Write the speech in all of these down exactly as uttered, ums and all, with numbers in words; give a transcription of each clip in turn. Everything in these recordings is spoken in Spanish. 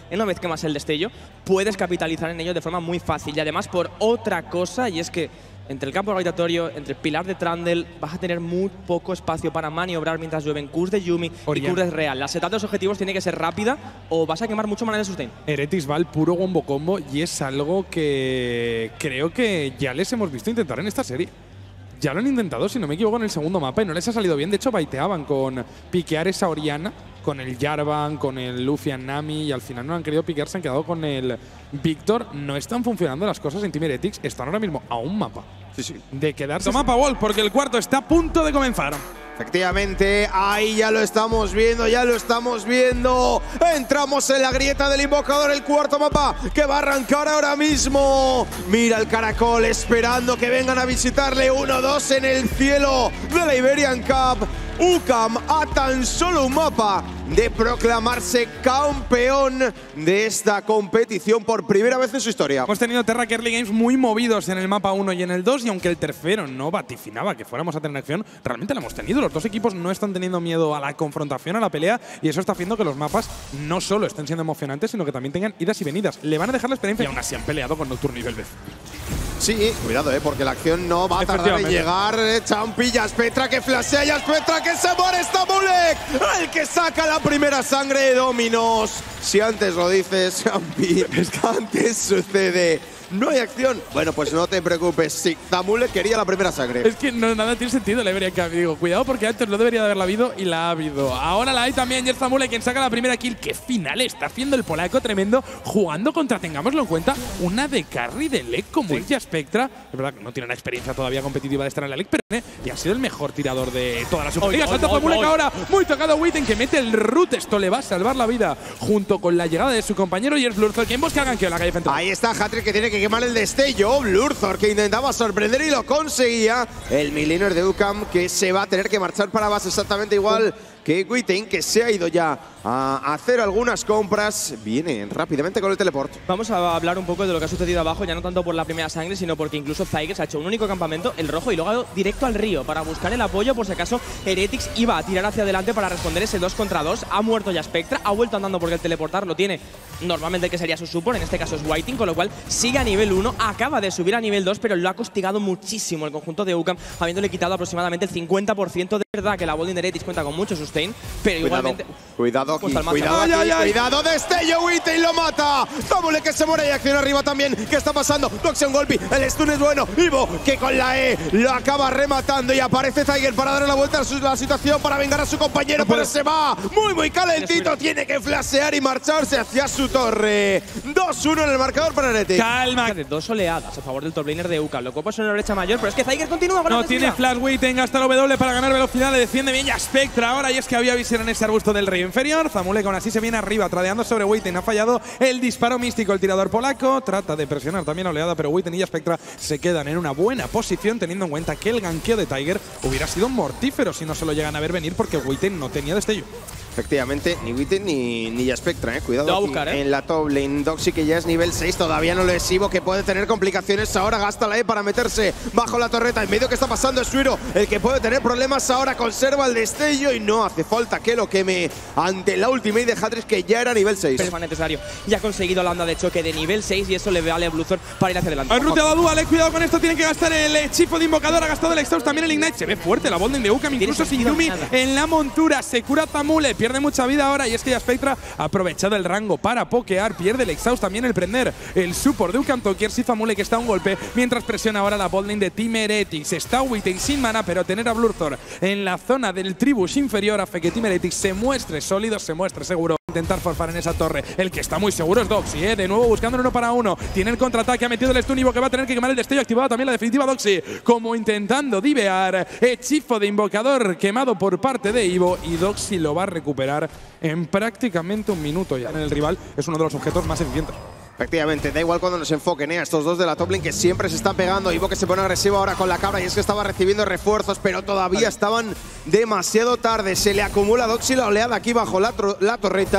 una vez quemas el destello, puedes capitalizar en ello de forma muy fácil. Y además por otra cosa, y es que entre el campo gravitatorio, entre el pilar de Trundle, vas a tener muy poco espacio para maniobrar mientras llueven Qs de Yuumi Oriana. Y Qs de Real. La setup de los objetivos tiene que ser rápida o vas a quemar mucho mana en el sustain. Heretics va al puro wombo combo y es algo que creo que ya les hemos visto intentar en esta serie. Ya lo han intentado, si no me equivoco, en el segundo mapa y no les ha salido bien. De hecho, baiteaban con piquear esa Oriana, con el Jarvan, con el Lucian Nami y al final no han querido piquear, se han quedado con el Víctor. No están funcionando las cosas en Team Heretics, están ahora mismo a un mapa sí, sí. de quedarse. Mapa Wolf, porque el cuarto está a punto de comenzar. Efectivamente, ahí ya lo estamos viendo, ya lo estamos viendo. Entramos en la grieta del invocador, el cuarto mapa que va a arrancar ahora mismo. Mira el caracol esperando que vengan a visitarle. uno dos en el cielo de la Iberian Cup. U C A M a tan solo un mapa de proclamarse campeón de esta competición por primera vez en su historia. Hemos tenido Terra Early Games muy movidos en el mapa uno y en el dos, y aunque el tercero no vaticinaba que fuéramos a tener acción, realmente la hemos tenido. Los dos equipos no están teniendo miedo a la confrontación, a la pelea, y eso está haciendo que los mapas no solo estén siendo emocionantes, sino que también tengan idas y venidas. Le van a dejar la experiencia y aún así han peleado con Nocturne y Velvet. Sí, cuidado, eh, porque la acción no va a tardar en llegar. Eh, Champillas, Petra que flashea, ya Petra que se muere, Stamulek, el que saca la primera sangre de Dominos. Si antes lo dices, Champi, es que antes sucede. No hay acción. Bueno, pues no te preocupes. Sí, Stamulek quería la primera sangre. Es que no, nada tiene sentido la Iberian Cup. Digo, cuidado porque antes no debería de haberla habido y la ha habido. Ahora la hay también. Y es Stamulek quien saca la primera kill. ¡Qué final está haciendo el polaco! Tremendo. Jugando contra, tengámoslo en cuenta, una de carry de L E C como sí. es Spectra. Es verdad que no tiene una experiencia todavía competitiva de estar en la L E C, pero y ha sido el mejor tirador de toda la Superliga. Salta Stamulek ahora. Muy tocado Witten que mete el root. Esto le va a salvar la vida junto con la llegada de su compañero y es Blurthor quien busca el ganqueo en la calle central. Ahí está Hattrick que tiene que quemar el destello. Blurthor que intentaba sorprender y lo conseguía. El Millionaire de U C A M que se va a tener que marchar para base exactamente igual que Witten, que se ha ido ya a hacer algunas compras. Viene rápidamente con el teleport. Vamos a hablar un poco de lo que ha sucedido abajo, ya no tanto por la primera sangre, sino porque incluso Zyger se ha hecho un único campamento, el rojo, y luego ha ido directo al río para buscar el apoyo por si acaso Heretics iba a tirar hacia adelante para responder ese dos contra dos. Ha muerto ya Spectra, ha vuelto andando porque el teleportar lo tiene normalmente el que sería su support, en este caso es Whiting, con lo cual sigue a nivel uno, acaba de subir a nivel dos, pero lo ha castigado muchísimo el conjunto de U C A M, habiéndole quitado aproximadamente el cincuenta por ciento. De verdad que la bolding de Heretics cuenta con mucho sustain, pero cuidado, igualmente… Cuidado aquí, pues cuidado aquí, ay, ay, cuidado, destello, Witten lo mata. Stamulek que se muere y acción arriba también. ¿Qué está pasando? Doxian Golpi, el stun es bueno. Ivo que con la E lo acaba rematando y aparece Zyger para darle la vuelta a su, la situación, para vengar a su compañero, no pero se va muy, muy calentito. Tiene que flashear y marcharse hacia su torre. dos uno en el marcador para Heretics. Calma. De dos oleadas a favor del top laner de U C A M. Lo copa es una brecha mayor, pero es que Zyger continúa con la No tiene flash, Witten gasta el W para ganar velocidad, le defiende bien ya Spectra ahora, y es que había visión en ese arbusto del rey inferior. Stamulek aún así se viene arriba, tradeando sobre Witten. Ha fallado el disparo místico el tirador polaco. Trata de presionar también a oleada, pero Witten y Spectra se quedan en una buena posición, teniendo en cuenta que el ganqueo de Zyger hubiera sido mortífero si no se lo llegan a ver venir, porque Witten no tenía destello. Efectivamente, ni Witten ni, ni Spectra, eh. Cuidado aquí buscar, ¿eh? en la top lane. Doxy que ya es nivel seis, todavía no lo es Ivo, que puede tener complicaciones. Ahora gasta la E para meterse bajo la torreta. En medio que está pasando es Suiro, el que puede tener problemas ahora. Conserva el destello y no hace falta que lo queme ante la ultimate de Hattrick, que ya era nivel seis. Pero es más necesario. Ya ha conseguido la onda de choque de nivel seis y eso le vale a Blurthor para ir hacia adelante. Ha ruteado a Dual, eh. Cuidado con esto, tienen que gastar el hechizo de invocador. Ha gastado el exhaust, también el ignite. Se ve fuerte la bolding de U C A M, incluso sin Yuumi en la montura. Se cura Stamulek, pierde mucha vida ahora. Y es que ya Spectra ha aprovechado el rango para pokear, pierde el exhaust, también el prender el support de U C A M Tokier. Si Stamulek está a un golpe, mientras presiona ahora la botlane de Team Heretics. Está Witten sin mana, pero tener a Blurthor en la zona del tribus inferior hace que Team Heretics se muestre sólido, se muestre seguro. Intentar forfar en esa torre. El que está muy seguro es Doxy, ¿eh? De nuevo buscando uno para uno. Tiene el contraataque, ha metido el stun Ivo, que va a tener que quemar el destello. Activado también la definitiva Doxy, como intentando divear. Hechizo de invocador quemado por parte de Ivo, y Doxy lo va a recuperar en prácticamente un minuto ya. En el rival es uno de los objetos más eficientes. Efectivamente, da igual cuando nos enfoquen, ¿eh? A estos dos de la top lane que siempre se están pegando. Ivo que se pone agresivo ahora con la cabra, y es que estaba recibiendo refuerzos, pero todavía vale. estaban demasiado tarde. Se le acumula a Doxy la oleada aquí bajo la, la torreta.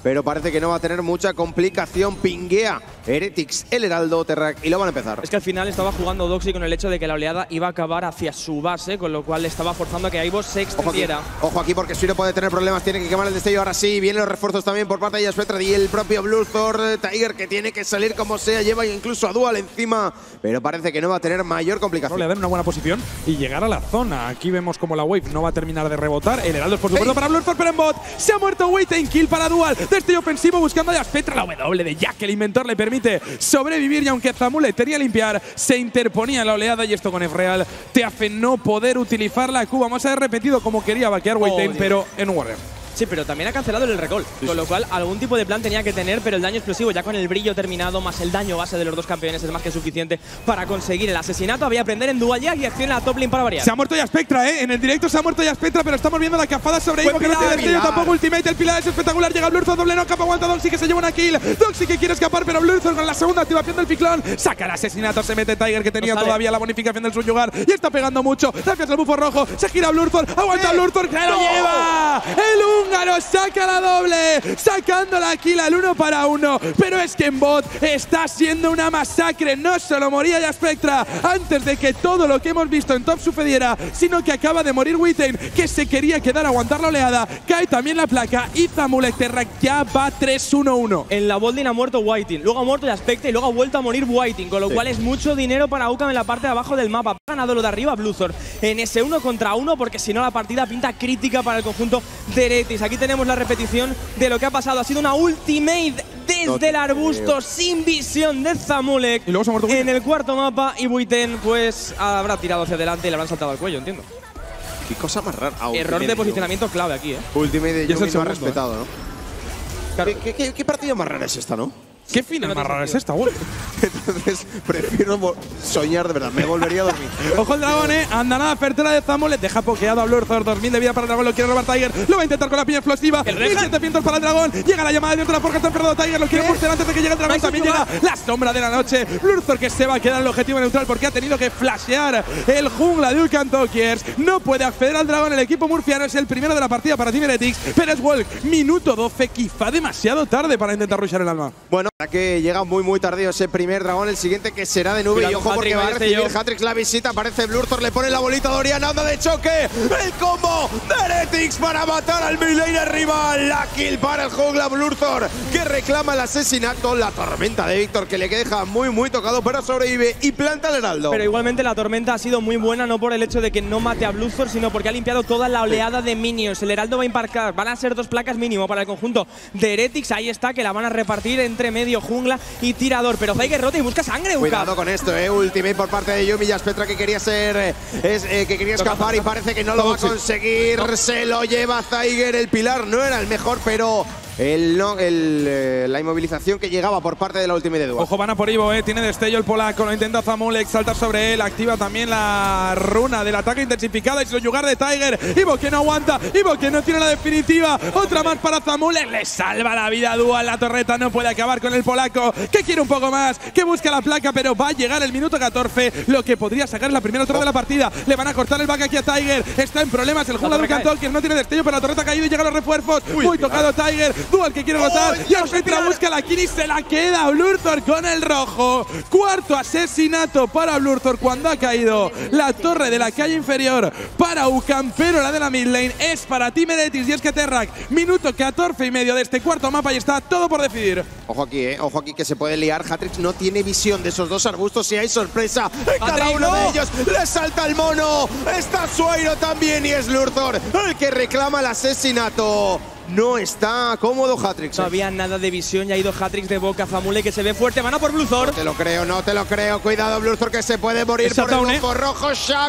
pero parece que no va a tener mucha complicación. Pinguea Heretics, el Heraldo, Terrac, y lo van a empezar. Es que al final estaba jugando Doxy con el hecho de que la oleada iba a acabar hacia su base, con lo cual le estaba forzando a que Aivos se extendiera. Ojo aquí, ojo aquí porque Suiro puede tener problemas, tiene que quemar el destello. Ahora sí, vienen los refuerzos también por parte de Jaspectra y el propio Bluthor. Tiger que tiene que salir como sea, lleva incluso a Dual encima, pero parece que no va a tener mayor complicación. Le dan una buena posición y llegar a la zona. Aquí vemos como la wave no va a terminar de rebotar. El Heraldo es por supuesto hey. para Bluthor, pero en bot se ha muerto Waiting, kill para Dual. Destello ofensivo buscando a Jaspectra. La W de Jack, el inventor, le permite sobrevivir y aunque Zamule tenía limpiar, se interponía en la oleada y esto con F-Real te hace no poder utilizar la Q. Vamos a ver repetido como quería vaquear Waiting, oh, pero en un Warrior. Sí, pero también ha cancelado el recall, sí, con lo cual algún tipo de plan tenía que tener, pero el daño explosivo ya con el brillo terminado, más el daño base de los dos campeones es más que suficiente para conseguir el asesinato. Había que aprender en Dual Jack y acciona a top lane para variar. Se ha muerto Jaspectra, ¿eh? En el directo se ha muerto Jaspectra, pero estamos viendo la cafada sobre Ivo, que no tiene destello tampoco ultimate. El pilar es espectacular, llega Bluthor, doble no, capa, aguanta Doxy que se lleva una kill. Doxy que quiere escapar, pero Bluthor con la segunda activación del ciclón saca el asesinato, se mete Tiger que tenía no todavía la bonificación del subyugar y está pegando mucho. Gracias al bufo rojo, se gira Bluthor, aguanta ¿Eh? Bluthor, que no. lo lleva. El húngaro saca la doble, sacando la kill al uno para uno, pero es que en bot está siendo una masacre. No solo moría Jaspectra antes de que todo lo que hemos visto en top sucediera, sino que acaba de morir Witten, que se quería quedar a aguantar la oleada. Cae también la placa y Zamulek Terrac ya va tres uno uno. En la bolding ha muerto Waiting, luego ha muerto Jaspectra y luego ha vuelto a morir Waiting, con lo sí. cual es mucho dinero para UCAM en la parte de abajo del mapa. Ha ganado lo de arriba Bluthor en ese uno contra uno, porque si no la partida pinta crítica para el conjunto de Heretics. Aquí tenemos la repetición de lo que ha pasado. Ha sido una ultimate desde no el arbusto creo. sin visión de Zamulek y luego se ha muerto en el cuarto mapa, y Witten pues habrá tirado hacia adelante y le habrán saltado al cuello, entiendo. Qué cosa más rara. Ah, Error de posicionamiento clave aquí, ¿eh? Ultimate de Yumi no ha respetado, ¿eh? ¿no? Claro. ¿Qué, qué, ¿Qué partida más rara es esta, no? ¿Qué final más rara es esta, güey? Entonces, prefiero soñar de verdad. Me volvería a dormir. Ojo el dragón, eh. Andanada fertera de Zamulek. Deja pokeado a Bluthor. dos mil de vida para el dragón. Lo quiere robar Tiger. Lo va a intentar con la piña explosiva. mil setecientos para el dragón. Llega la llamada dentro de la forja. Está enferrado Tiger. Lo quiere postear antes de que llegue el dragón. También llega la sombra de la noche. Bluthor que se va a quedar en el objetivo neutral porque ha tenido que flashear el jungla de Ulcan Tokiers. No puede acceder al dragón. El equipo murciano es el primero de la partida para Team Heretics. Pero es Walk. Minuto doce. Quizá demasiado tarde para intentar rushar el alma. Bueno, que llega muy muy tardío ese primer dragón, el siguiente que será de nube. Cuidado, y ojo porque va a recibir Hatrix la visita. Aparece Bluthor, le pone la bolita de Oriana, anda de choque. El combo de Heretics para matar al midlaner rival. La kill para el jungla Bluthor, que reclama el asesinato. La tormenta de Víctor que le deja muy muy tocado, pero sobrevive y planta el heraldo. Pero igualmente la tormenta ha sido muy buena, no por el hecho de que no mate a Bluthor, sino porque ha limpiado toda la oleada de minions. El heraldo va a embarcar, van a ser dos placas mínimo para el conjunto de Heretics. Ahí está, que la van a repartir entre medio jungla y tirador, pero Tiger rota y busca sangre. Cuidado Uka. con esto, eh. Ultimate por parte de Yumi. Jaspectra que quería ser, eh, es, eh, que quería escapar y parece que no lo va a conseguir. No. Se lo lleva Tiger. El pilar no era el mejor, pero el, no, el, eh, la inmovilización que llegaba por parte de la Ultimate de Dual. Ojo, van a por Ivo, eh. Tiene destello el polaco, lo intenta Zamulek, salta sobre él, activa también la runa del ataque intensificada y se lo yugar de Tiger. Ivo que no aguanta, Ivo que no tiene la definitiva. Otra más para Zamulek, le salva la vida a Dual. La torreta no puede acabar con el polaco, que quiere un poco más, que busca la placa, pero va a llegar el minuto catorce. Lo que podría sacar es la primera torre oh. de la partida. Le van a cortar el back aquí a Tiger. Está en problemas el jungla de Ulcan Tokiers, no tiene destello, pero la torreta ha caído y llegan los refuerzos. Uy, Muy tocado Tiger. Dual que quiere rotar. Oh, y Jaspectra busca la kill y se la queda Bluthor con el rojo. Cuarto asesinato para Bluthor cuando ha caído la torre de la calle inferior para UCAM, pero la de la mid lane es para Team Heretics. Y es que Terrac, minuto catorce y medio de este cuarto mapa y está todo por decidir. Ojo aquí, eh. Ojo aquí que se puede liar. Hatrix no tiene visión de esos dos arbustos y hay sorpresa en cada uno de ellos. Le salta el mono. Está Suairo también y es Bluthor el que reclama el asesinato. No está cómodo Hatrix. No había nada de visión y ha ido Hatrix de boca. Zamulek que se ve fuerte. Van a por Bluthor. No te lo creo, no te lo creo. Cuidado Bluthor que se puede morir por el bufo rojo.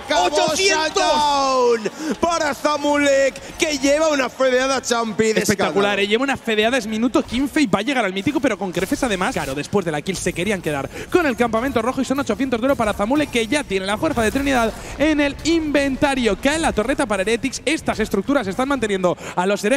Shutdown para Zamulek que lleva una fedeada champi. Espectacular, eh. Lleva una fedeada, es minuto quince y va a llegar al mítico, pero con crefes además. Claro, después de la kill se querían quedar con el campamento rojo y son ochocientos de oro para Zamulek, que ya tiene la fuerza de Trinidad en el inventario. Cae la torreta para Heretics. Estas estructuras están manteniendo a los herejes en la partida.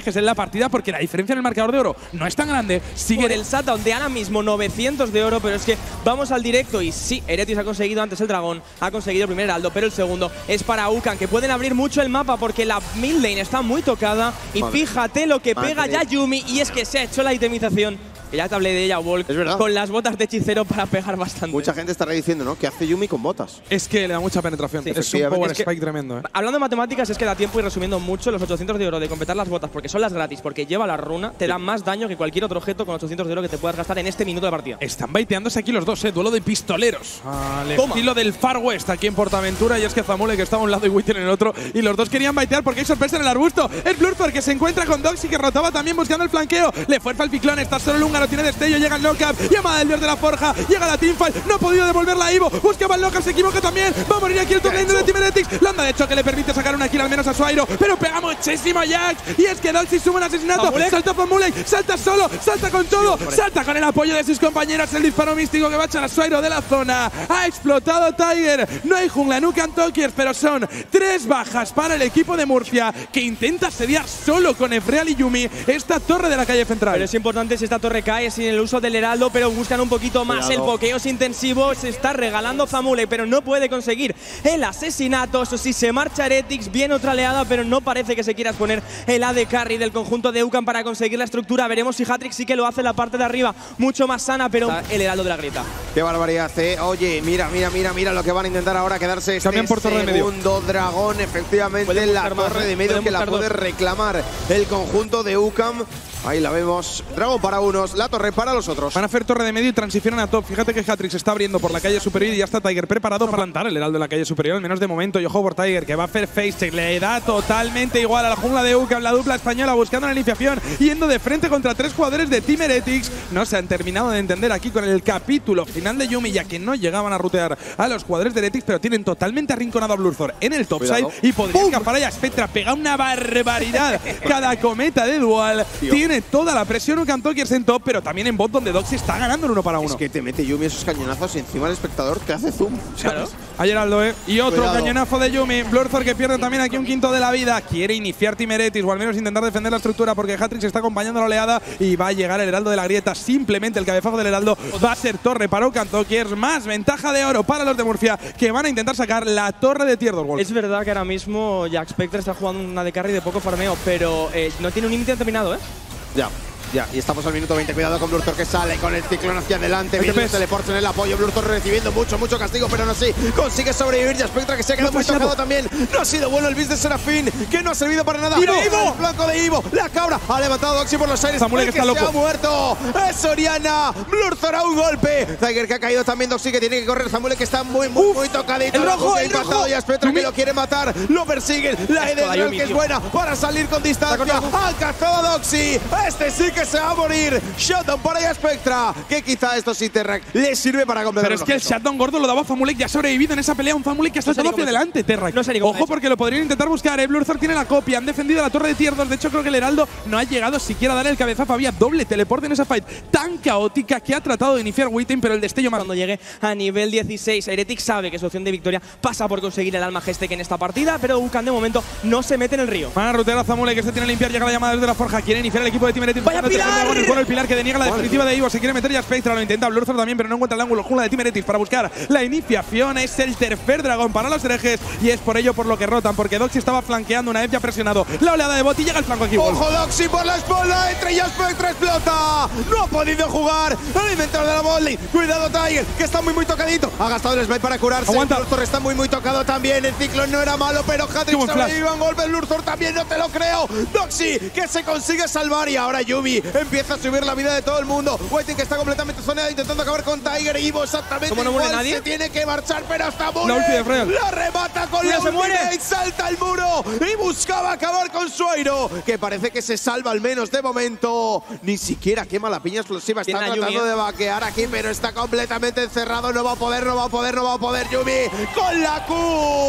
partida porque la diferencia en el marcador de oro no es tan grande. Sigue por el Shutdown de ahora mismo novecientos de oro, pero es que vamos al directo y sí, Heretics ha conseguido antes el dragón, ha conseguido el primer heraldo, pero el segundo es para U C A N, que pueden abrir mucho el mapa porque la mid lane está muy tocada y Madre. fíjate lo que Madre. pega ya Yuumi, y es que se ha hecho la itemización, que ya te hablé de ella, Volk, Es verdad. con las botas de hechicero para pegar bastante. Mucha gente estará diciendo, ¿no? ¿Qué hace Yuumi con botas? Es que le da mucha penetración. Sí, es un efectivamente. power Es que- spike tremendo, ¿eh? Hablando de matemáticas, es que da tiempo, y resumiendo mucho, los ochocientos de oro de completar las botas, porque son las gratis, porque lleva la runa, te dan más daño que cualquier otro objeto con ochocientos de oro que te puedas gastar en este minuto de partida. Están baiteándose aquí los dos, ¿eh? Duelo de pistoleros. Al Toma. estilo del Far West aquí en Portaventura. Y es que Zamule, que estaba a un lado, y Witten en el otro. Y los dos querían baitear porque hay sorpresa en el arbusto. Es Blurthor, que se encuentra con Doxy, que rotaba también buscando el flanqueo. Le fuerza el ciclón, está solo el húngaro, tiene destello, llega el knockup. Llamada del dios de la forja, llega la teamfight. No ha podido devolverla a Ivo. Buscaba el knockup, se equivoca también. Va a morir aquí el top lane de Team Heretics. Landa de choque le permite sacar una kill al menos a su Airo. Pero pega muchísimo Jax. Y es que Doxy suma un asesinato. Famulek. Salta Famulek, salta solo, salta con todo. Salta con el apoyo de sus compañeras. El disparo místico que va a echar a Suairo de la zona. Ha explotado Tiger. No hay jungla, no can Tokiers, pero son tres bajas para el equipo de Murcia, que intenta asediar solo con Efreal y Yuumi esta torre de la calle central. Pero es importante si esta torre cae sin el uso del heraldo, pero buscan un poquito más. Cuidado. El pokeo es intensivo, se está regalando Zamule, pero no puede conseguir el asesinato. Eso sí, se marcha Heretics, bien otra oleada, pero no parece que se quiera exponer el A D carry del conjunto de U C A N para conseguir la estructura. Veremos si Hatrick sí que lo hace en la parte de arriba, mucho más sana, pero el heraldo de la grieta. Qué barbaridad, ¿eh? Oye, mira, mira, mira, mira lo que van a intentar ahora, quedarse este Cambian por torre de medio. segundo dragón, efectivamente, Pueden la buscar más, torre ¿eh? de medio Pueden que la buscar puede dos. reclamar el conjunto de U C A N. Ahí la vemos, dragón para unos, la torre para los otros. Van a hacer torre de medio y transicionan a top. Fíjate que Hatrick se está abriendo por la calle superior y ya está Tiger preparado para plantar el heraldo en la calle superior, al menos de momento. Y ojo por Tiger, que va a hacer face check. Le da totalmente igual a la jungla de U C A N, la dupla española buscando la iniciación, yendo de frente contra tres jugadores de Team Heretics. No se han terminado de entender aquí con el capítulo final de Yuumi, ya que no llegaban a rutear a los jugadores de Heretics, pero tienen totalmente arrinconado a Blurthor en el topside y podría escapar a Spectra. Pega una barbaridad cada cometa de Dual. Tío. Tiene toda la presión un Cantokiers en top, pero también en bot, donde Doxy está ganando en uno para uno. Es que te mete Yuumi esos cañonazos y encima el espectador te hace zoom. Claro. Hay Heraldo, ¿eh? Y otro Cuidado. cañonazo de Yuumi. Blurthor, que pierde también aquí un quinto de la vida. Quiere iniciar Team Heretics, o al menos intentar defender la estructura, porque Hatrick se está acompañando a la oleada y va a llegar el Heraldo de la grieta. Simplemente el cabezazo del Heraldo va a ser torre para Ucantokiers. Más ventaja de oro para los de Murcia, que van a intentar sacar la torre de Tier dos Wolf. Es verdad que ahora mismo Jack Spectre está jugando una de carry de poco farmeo, pero eh, no tiene un límite determinado, ¿eh? Ya. Ya, y estamos al minuto veinte. Cuidado con Blurthor, que sale con el ciclón hacia adelante. Ahí te Viene el ves. teleporte en el apoyo. Blurthor recibiendo mucho, mucho castigo, pero no así. Consigue sobrevivir. Ya Spectra, que se ha quedado No muy fue tocado Shadow. también. No ha sido bueno el bis de Serafín, que no ha servido para nada. ¡Ivo! ¡Ivo! El flanco de Ivo. La cabra ha levantado a Doxy por los aires. Zamule, El que está se loco. ha muerto. Es Oriana. Blurthor a un golpe. Tiger, que ha caído también. Doxy, que tiene que correr. Zamule, que está muy, muy, muy tocadito. el rojo, Que ha el rojo. impactado ya Spectra, que lo quiere matar. Lo persiguen. La E de Toda Israel, Yuumi, que es tío. buena para salir con distancia. Ha cazado a Doxy. Este sí que se va a morir. Shutdown para ella Spectra, que quizá esto sí Terrac le sirve para completar. Pero es que el shutdown gordo lo daba Famulek, ya ha sobrevivido en esa pelea. Un Famulek que ha No sé saltado ni hacia cómo adelante, Terrac. No sé ni cómo Ojo, es. porque lo podrían intentar buscar. Eh. Blurthor tiene la copia, han defendido la torre de Tier dos. De hecho, creo que el Heraldo no ha llegado siquiera a dar el cabezazo. Había doble teleporte en esa fight tan caótica que ha tratado de iniciar Witten, pero el destello más. Cuando llegue a nivel dieciséis, Heretics sabe que su opción de victoria pasa por conseguir el alma Gestec en esta partida, pero U C A N de momento no se mete en el río. Van a rutear a Zamule, que se tiene que limpiar. Llega la llamada desde la forja. Quiere iniciar el equipo de Team Heretics. ¡Vaya buscando el tercer Pilar! dragón, el bueno, el Pilar, que deniega la definitiva de Ivo. Se quiere meter ya Spectra. Lo intenta Blurthor también, pero no encuentra el ángulo. Jungla de Team Heretics para buscar la iniciación. Es el tercer dragón para los herejes. Y es por ello por lo que rotan, porque Doxy estaba flanqueando una vez ya presionado la oleada de bot y llega el flanco aquí. Wolf. Ojo Doxy por la espalda, entre ya Spectra explota. No ha podido jugar el inventor de la volley. Cuidado Tiger, que está muy muy tocadito. Ha gastado el smite para curarse. Aguanta. Blurthor está muy muy tocado también. El ciclón no era malo, pero Qué Hatrick buen flash. sobrevive a un golpe. Blurthor también, no te lo creo. Doxy, que se consigue salvar. Y ahora Yuumi empieza a subir la vida de todo el mundo. Waiting, que está completamente zoneado, intentando acabar con Tiger. Y Ivo exactamente ¿Cómo no muere igual. nadie? Se tiene que marchar, pero hasta muere. La ulti de Freya. La remata con Mira, la se muere. ultimate, salta el muro y buscaba acabar con Suairo, que parece que se salva al menos de momento. Ni siquiera quema la piña explosiva. Está Tiene a tratando Yuumi, ¿eh? de vaquear aquí, pero está completamente encerrado. No va a poder, no va a poder, no va a poder. Yuumi con la Q.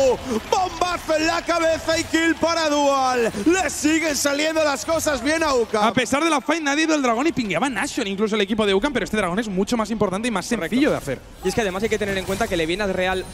Bombazo en la cabeza y kill para Dual. Le siguen saliendo las cosas bien a U C A A N. pesar de la fight, nadie ha ido el dragón y pingueaba Nation, incluso el equipo de U C A N, pero este dragón es mucho más importante y más sencillo de hacer. Y es que además hay que tener en cuenta que le viene a Real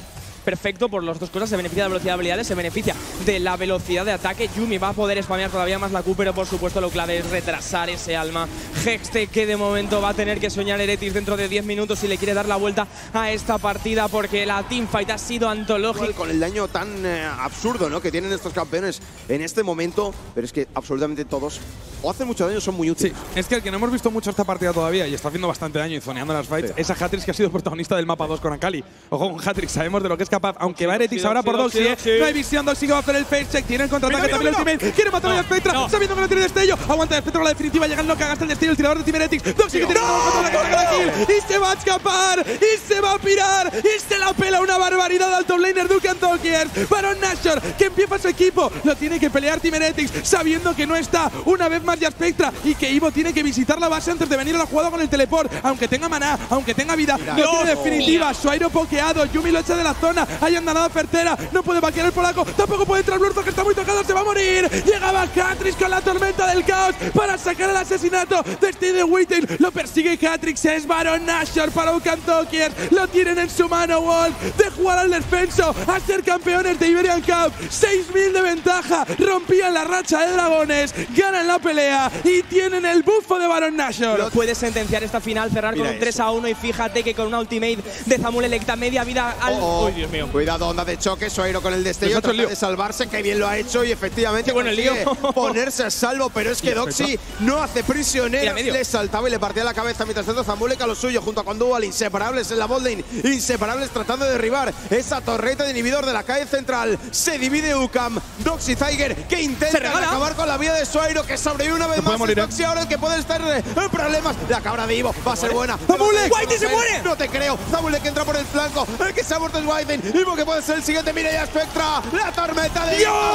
perfecto por las dos cosas. Se beneficia de la velocidad de habilidades, se beneficia de la velocidad de ataque. Yumi va a poder spamear todavía más la Q, pero por supuesto lo clave es retrasar ese alma. Hextech, que de momento va a tener que soñar Heretics dentro de diez minutos si le quiere dar la vuelta a esta partida, porque la teamfight ha sido antológica. Con el daño tan eh, absurdo, ¿no?, que tienen estos campeones en este momento, pero es que absolutamente todos o hacen mucho daño, son muy útiles. Sí, es que el que no hemos visto mucho esta partida todavía y está haciendo bastante daño y zoneando las fights, sí, es a Hatrix, que ha sido protagonista del mapa dos con Akali. Ojo con Hatrix, sabemos de lo que es capaz, aunque sí, va Heretics sí, ahora sí, por Doxy, sí, sí. No hay visión, Doxy que va a hacer el face check, tiene el contraataque, también el ultimate, quiere matar no, a Spectra, no. sabiendo que no tiene destello, aguanta Spectra con la definitiva, llegando a gasta el destello, el tirador de Team Heretics, Doxy que tiene no, la carga de kill, y se va a escapar, y se va a pirar, y se la pela una barbaridad al top laner Dukan Talkiers. Baron Nashor, que empieza su equipo, lo tiene que pelear Team Heretics, sabiendo que no está una vez más ya Spectra, y que Ivo tiene que visitar la base antes de venir a la jugada con el teleport, aunque tenga maná, aunque tenga vida, Mira, no tiene no, definitiva, su aero pokeado, Yumi lo echa de la zona, hay andanada certera, no puede vaquear el polaco, tampoco puede entrar Blurzo, que está muy tocado, se va a morir, llegaba Hatrix con la tormenta del caos para sacar el asesinato de Steve Witten, lo persigue Hatrix, es Baron Nashor para Dukan Talkiers, lo tienen en su mano, Wolf, de jugar al descenso a ser campeones de Iberian Cup, seis mil de ventaja, rompían la racha de dragones, ganan la pelea y tienen el bufo de Baron Nashor. Lo puede sentenciar esta final, cerrar Mira con un tres a uno, y fíjate que con una ultimate de Zamul Electa media vida al… Oh, oh. Uy, Dios mío. Cuidado, onda de choque, Suairo con el destello, trata de salvarse, que bien lo ha hecho y efectivamente bueno el lío. ponerse a salvo, pero es que Doxy no hace prisionero, le saltaba y le partía la cabeza, mientras tanto Zamulek a lo suyo, junto a Condual, inseparables en la botlane, inseparables tratando de derribar esa torreta de inhibidor de la calle central. Se divide Ukam, Doxy Tiger, que intenta acabar con la vida de Suairo, que sobrevive una vez más. Morir, Doxy ahora el que puede estar en problemas. La cabra de Ivo va a ser buena. ¡Zamulek! ¡Whitey se muere! No te creo. Zamulek entra por el flanco. El que se ha muerto es Whitey. Ivo que puede ser el siguiente. Mira ya Spectra. La tormenta de ¡Dios!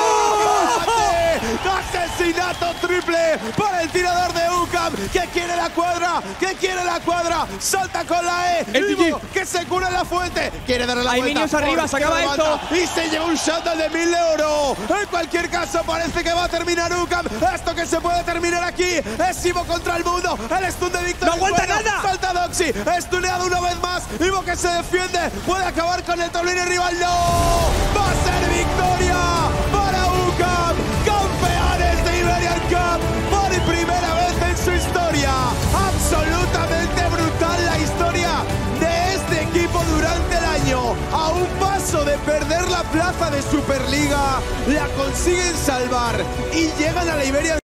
Asesinato triple para el tirador de Ukam, que quiere la cuadra, que quiere la cuadra. Salta con la E. El Ivo, que se cura en la fuente. Quiere darle la Hay vuelta. Hay minions arriba, se acaba esto. Y se lleva un shutdown de mil de oro. En cualquier caso, parece que va a terminar Ukam. Esto que se puede terminar aquí es Ivo contra el mundo. El stun de Victor. ¡No aguanta bueno. nada! Salta Doxy. Estuneado una vez más. Ivo que se defiende. Puede acabar con el tablero rival. ¡No! ¡Va a ser victoria para Ukam! ¡Campeones de Iberian Cup! Por primera vez en su historia. Absolutamente brutal la historia de este equipo durante el año. A un paso de perder la plaza de Superliga, la consiguen salvar y llegan a la Iberian